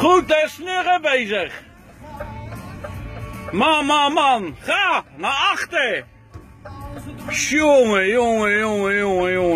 Goed hè, snurren bezig. Man. Ga naar achter. Jongen.